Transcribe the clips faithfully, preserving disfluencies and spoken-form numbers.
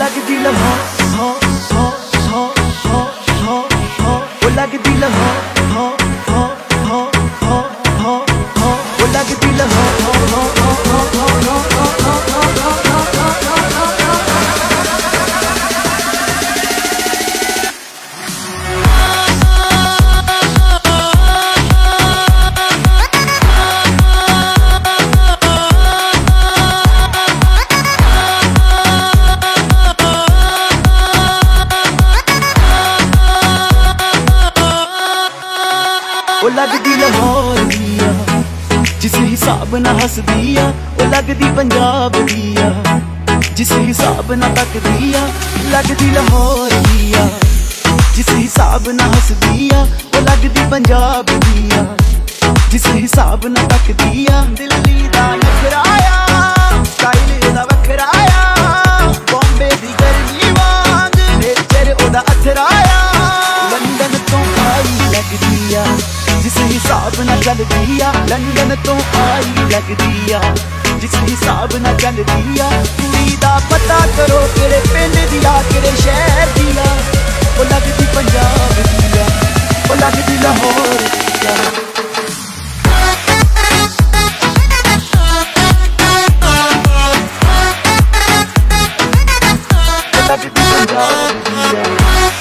लगदी लम्हा हा हा हा हा हा हा ओ लगदी लम्हा हा हा हा हा हा हा ओ लगदी लम्हा हा हा हा हा हा हा ओ लगदी लाहौर दिया जिस हिसाब ना हसदिया ओ लगदी पंजाब दिया जिस हिसाब ना तकदिया लगदी लाहौर दिया जिस हिसाब ना हसदिया ओ लगदी पंजाब दिया जिस हिसाब ना तकदिया दिल्ली दा नखराया स्टाइल दा वखराया बॉम्बे दी गर्मी वांग नेचर ओदा अथराया लंदन तो आई लगदिया जिस हिसाब ना चलदी आ लंदन तो आई लगदी आ जिस हिसाब ना चलदी आ कुड़ी दा पता करो केड़े पिंड दी आ केड़े शहर दी आ ओ लगदी पंजाब दी आ ओ लगदी लाहौर दी आ ओ लगदी पंजाब दी आ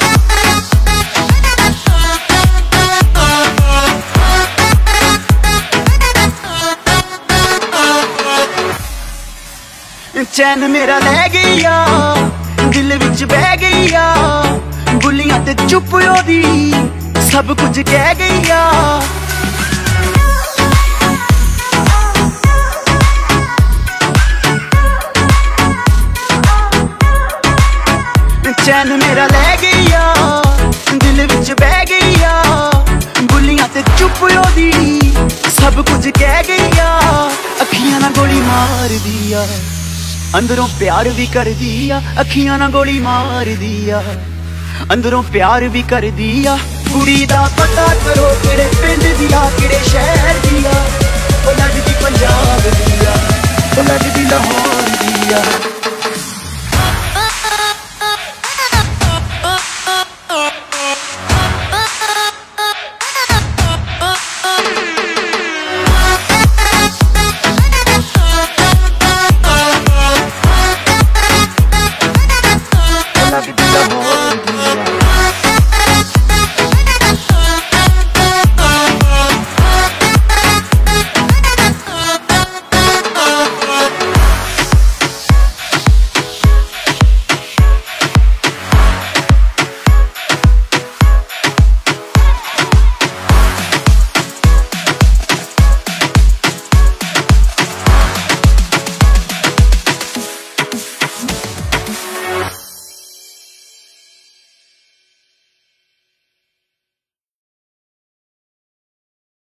चैन मेरा लै गई आ दिल विच बह गई आ बुलियां ते चुप ओदी सब कुछ कह गई आ चैन मेरा लै गई आ दिल विच बह गई आ बुलियां ते चुप ओदी सब कुछ कह गई आ अखियां ना गोली मार दिया अंदरों प्यार भी कर दिया अखियां ना गोली मार दिया अंदरों प्यार भी कर दिया कुड़ी दा पता करो केड़े पिंड दिया केड़े शहर दिया ओ लगदी पंजाब दिया ओ लगदी लाहौर दिया।